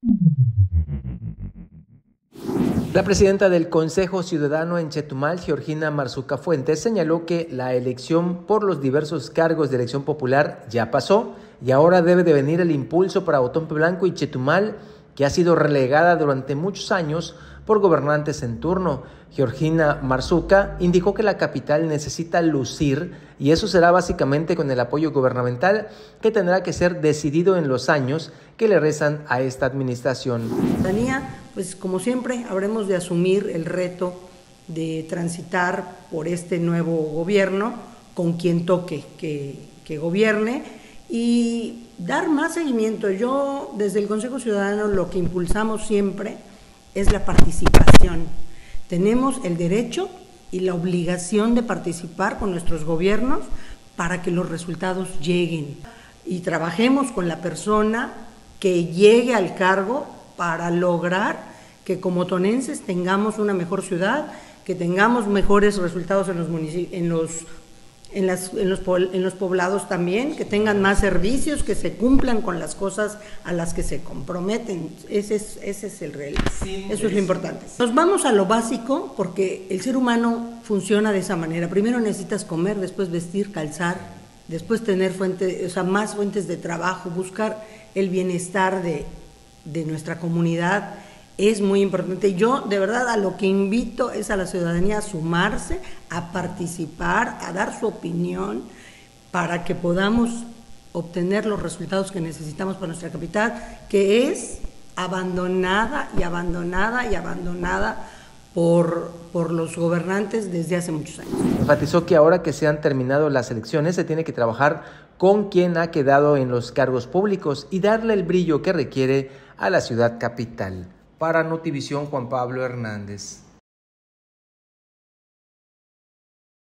La presidenta del Consejo Ciudadano en Chetumal, Georgina Marzuca Fuentes, señaló que la elección por los diversos cargos de elección popular ya pasó y ahora debe de venir el impulso para Otompe Blanco y Chetumal, que ha sido relegada durante muchos años por gobernantes en turno. Georgina Marzuca indicó que la capital necesita lucir y eso será básicamente con el apoyo gubernamental que tendrá que ser decidido en los años que le restan a esta administración. Pues como siempre habremos de asumir el reto de transitar por este nuevo gobierno con quien toque que gobierne y dar más seguimiento. Yo desde el Consejo Ciudadano lo que impulsamos siempre es la participación. Tenemos el derecho y la obligación de participar con nuestros gobiernos para que los resultados lleguen y trabajemos con la persona que llegue al cargo para lograr que como otonenses tengamos una mejor ciudad, que tengamos mejores resultados en los municipios, en los poblados también, que tengan más servicios, que se cumplan con las cosas a las que se comprometen. Ese es el real, eso es lo importante. Nos vamos a lo básico porque el ser humano funciona de esa manera. Primero necesitas comer, después vestir, calzar, después tener más fuentes de trabajo, buscar el bienestar de nuestra comunidad. Es muy importante. Yo de verdad a lo que invito es a la ciudadanía a sumarse, a participar, a dar su opinión para que podamos obtener los resultados que necesitamos para nuestra capital, que es abandonada por los gobernantes desde hace muchos años. Enfatizó que ahora que se han terminado las elecciones se tiene que trabajar con quien ha quedado en los cargos públicos y darle el brillo que requiere a la ciudad capital. Para Notivisión, Juan Pablo Hernández.